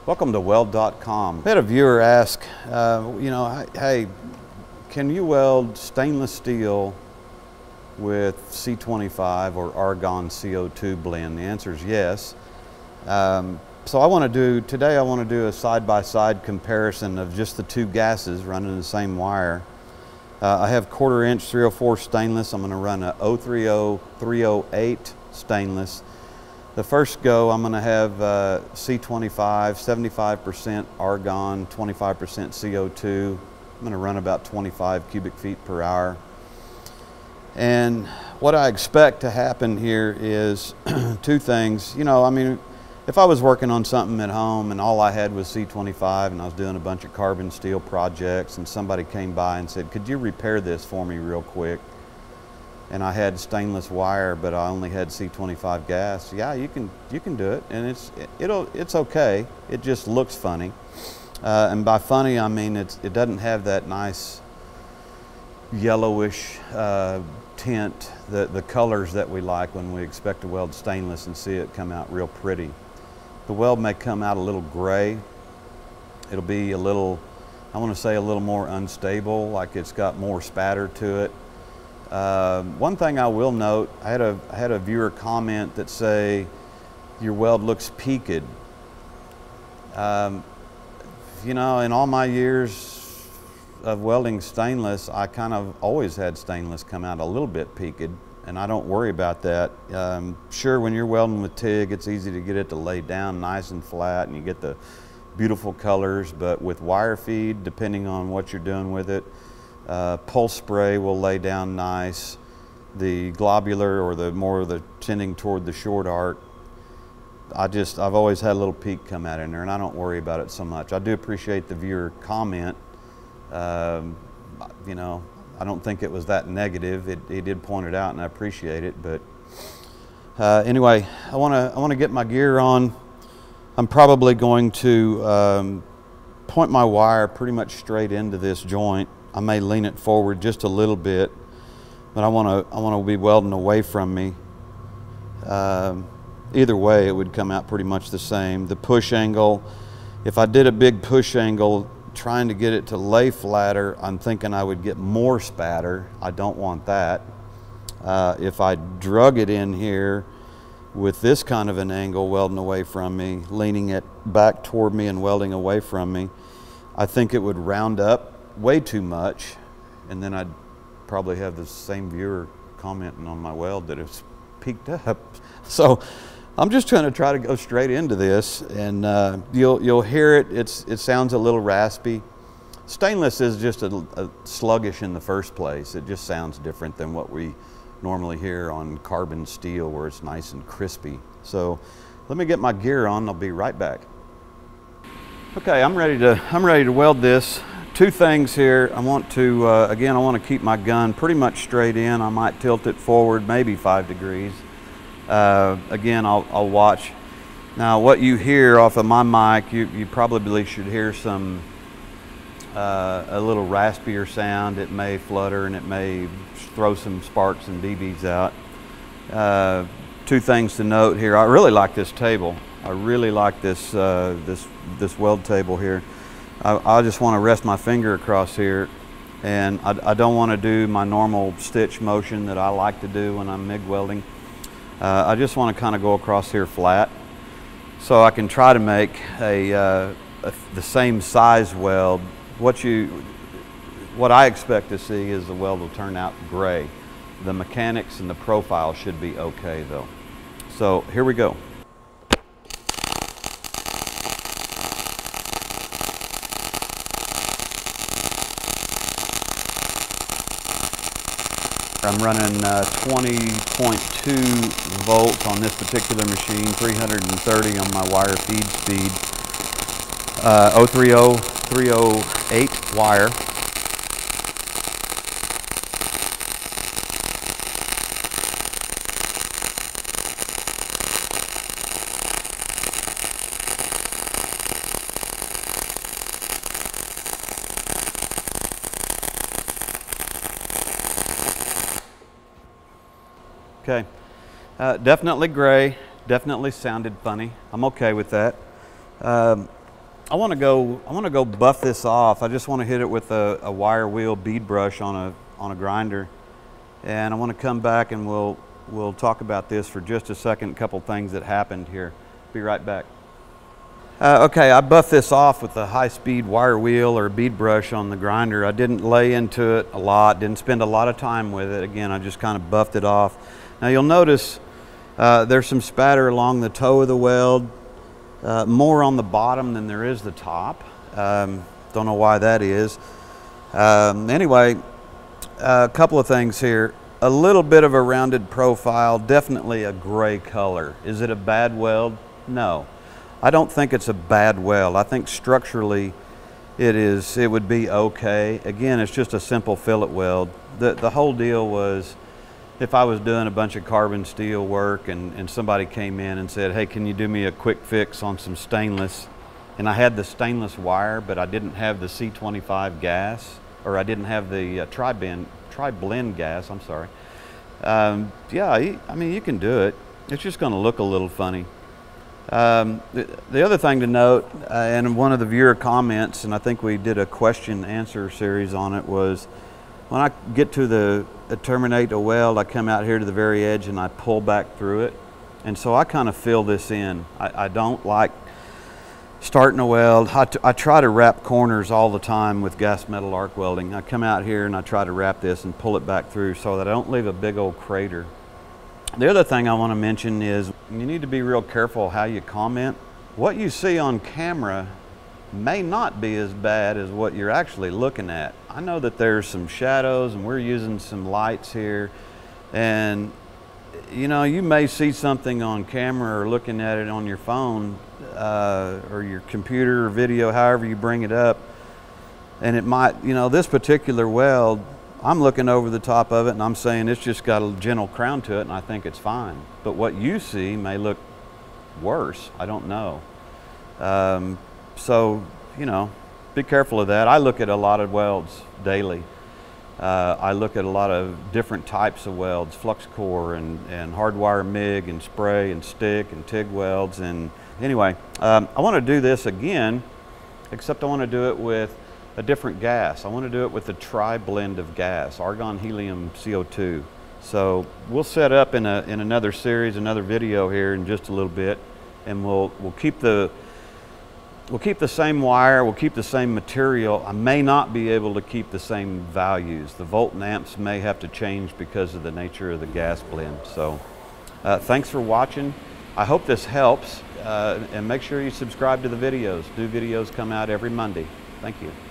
Welcome to Weld.com. I had a viewer ask, hey, can you weld stainless steel with C25 or argon CO2 blend? The answer is yes. So today I want to do a side-by-side comparison of just the two gases running the same wire. I have 1/4 inch 304 stainless. I'm going to run a 030 308 stainless. The first go, I'm going to have C25, 75% argon, 25% CO2. I'm going to run about 25 cubic feet per hour. And what I expect to happen here is two things. If I was working on something at home and all I had was C25 and I was doing a bunch of carbon steel projects and somebody came by and said, could you repair this for me real quick? And I had stainless wire, but I only had C25 gas. Yeah, you can do it, and it's okay. It just looks funny, and by funny I mean it doesn't have that nice yellowish tint, the colors that we like when we expect to weld stainless and see it come out real pretty. The weld may come out a little gray. It'll be a little, I want to say a little more unstable, like it's got more spatter to it. One thing I will note, I had a viewer comment that say your weld looks peaked. In all my years of welding stainless, I kind of always had stainless come out a little bit peaked, and I don't worry about that. Sure, when you're welding with TIG, it's easy to get it to lay down nice and flat and you get the beautiful colors, but with wire feed, depending on what you're doing with it, pulse spray will lay down nice. The globular, or the tending toward the short arc, I've always had a little peak come out in there, and I don't worry about it so much. I do appreciate the viewer comment. I don't think it was that negative. He did point it out, and I appreciate it. But anyway, I want to get my gear on. I'm probably going to point my wire pretty much straight into this joint. I may lean it forward just a little bit, but I want to be welding away from me. Either way, it would come out pretty much the same. The push angle, if I did a big push angle trying to get it to lay flatter, I'm thinking I would get more spatter. I don't want that. If I drug it in here with this kind of an angle welding away from me, leaning it back toward me and welding away from me, I think it would round up way too much, and then I'd probably have the same viewer commenting on my weld that it's peaked up. So I'm just trying to go straight into this, and you'll hear it. It sounds a little raspy. Stainless is just a sluggish in the first place. It just sounds different than what we normally hear on carbon steel, where it's nice and crispy. So let me get my gear on. I'll be right back. Okay, I'm ready to weld this. Two things here. I want to keep my gun pretty much straight in. I might tilt it forward maybe 5 degrees. Again, I'll watch. Now what you hear off of my mic, you probably should hear some a little raspier sound. It may flutter and it may throw some sparks and BBs out. Two things to note here. I really like this table. I really like this this weld table here. I just want to rest my finger across here, and I don't want to do my normal stitch motion that I like to do when I'm MIG welding. I just want to kind of go across here flat, so I can try to make the same size weld. What I expect to see is the weld will turn out gray. The mechanics and the profile should be okay though. So here we go. I'm running 20.2 volts on this particular machine, 330 on my wire feed speed, 030 308 wire. Okay, definitely gray, definitely sounded funny. I'm okay with that. I want to go buff this off. I just want to hit it with a wire wheel bead brush on a grinder, and I want to come back and we'll talk about this for just a second. A couple things that happened here. Be right back. Okay, I buffed this off with a high-speed wire wheel or bead brush on the grinder. I didn't lay into it a lot, didn't spend a lot of time with it. Again, I just kind of buffed it off. Now you'll notice there's some spatter along the toe of the weld, more on the bottom than there is the top. Don't know why that is. Anyway, a couple of things here. A little bit of a rounded profile, definitely a gray color. Is it a bad weld? No. I don't think it's a bad weld. I think structurally it would be okay. Again, it's just a simple fillet weld. The whole deal was, if I was doing a bunch of carbon steel work and somebody came in and said, hey, can you do me a quick fix on some stainless? And I had the stainless wire, but I didn't have the C25 gas, or I didn't have the tri-blend gas, I'm sorry. Yeah, I mean, you can do it. It's just gonna look a little funny. The other thing to note, and one of the viewer comments, and I think we did a question answer series on it, was when I get to terminate a weld, I come out here to the very edge and I pull back through it. And so I kind of fill this in. I don't like starting a weld. I try to wrap corners all the time with gas metal arc welding. I come out here and I try to wrap this and pull it back through so that I don't leave a big old crater. The other thing I want to mention is you need to be real careful how you comment. What you see on camera may not be as bad as what you're actually looking at. I know that there's some shadows and we're using some lights here, and you know, you may see something on camera or looking at it on your phone or your computer or video, however you bring it up, and it might, you know, this particular weld, I'm looking over the top of it and I'm saying it's just got a gentle crown to it and I think it's fine. But what you see may look worse. I don't know. So, you know, be careful of that. I look at a lot of welds daily. I look at a lot of different types of welds, flux core and hardwire MIG and spray and stick and TIG welds. And anyway, I want to do this again, except I want to do it with a different gas. I want to do it with the tri-blend of gas, argon, helium, CO2. So we'll set up in another series, another video here in just a little bit, and we'll keep the same wire, we'll keep the same material. I may not be able to keep the same values. The volt and amps may have to change because of the nature of the gas blend. So thanks for watching. I hope this helps, and make sure you subscribe to the videos. New videos come out every Monday. Thank you.